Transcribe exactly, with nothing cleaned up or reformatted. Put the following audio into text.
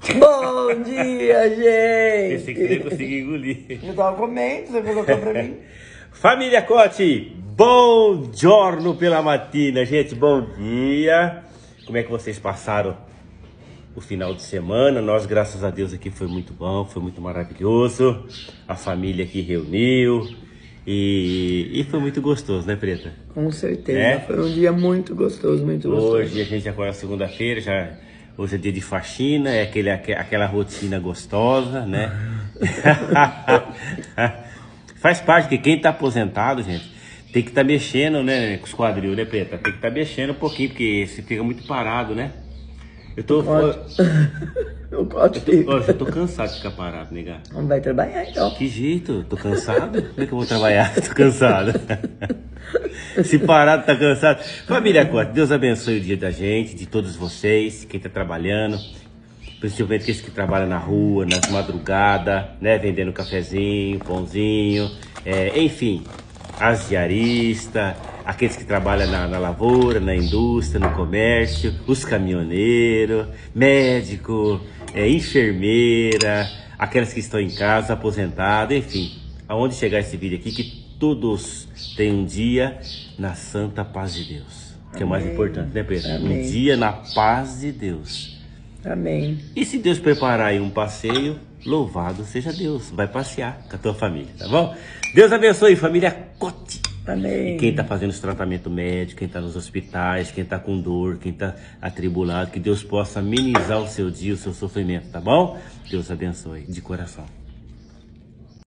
Bom dia, gente! Pensei que você ia conseguir engolir. Eu tava comendo, você colocou pra mim. Família Cote, bom giorno pela matina, gente, bom dia. Como é que vocês passaram o final de semana? Nós, graças a Deus, aqui foi muito bom, foi muito maravilhoso. A família aqui reuniu e, e foi muito gostoso, né, Preta? Com certeza, É? foi um dia muito gostoso, muito gostoso. Hoje a gente agora é segunda-feira, já hoje é dia de faxina, é aquele, aquela rotina gostosa, né? Faz parte que quem tá aposentado, gente, tem que estar tá mexendo, né, com os quadril, né, Preta? Tem que estar tá mexendo um pouquinho, porque você fica muito parado, né? Eu tô... Eu gosto eu tô, eu tô cansado de ficar parado, nega. Não vai trabalhar, então. Que jeito? Tô cansado? Como é que eu vou trabalhar? Tô cansado. Se parado, tá cansado. Família Cote, Deus abençoe o dia da gente, de todos vocês, quem tá trabalhando, principalmente aqueles que trabalham na rua, nas madrugadas, né, vendendo cafezinho, pãozinho, é, enfim, as diaristas, aqueles que trabalham na, na lavoura, na indústria, no comércio, os caminhoneiros, médico, é, enfermeira, aquelas que estão em casa, aposentados, enfim, aonde chegar esse vídeo aqui, que todos tenham um dia na santa paz de Deus, que Amém. É o mais importante, né, Pedro? Amém. Um dia na paz de Deus. Amém. E se Deus preparar aí um passeio, louvado seja Deus, vai passear com a tua família, tá bom? Deus abençoe, família Cote. Amém. E quem tá fazendo esse tratamento médico, quem tá nos hospitais, quem tá com dor, quem tá atribulado, que Deus possa amenizar o seu dia, o seu sofrimento, tá bom? Deus abençoe, de coração.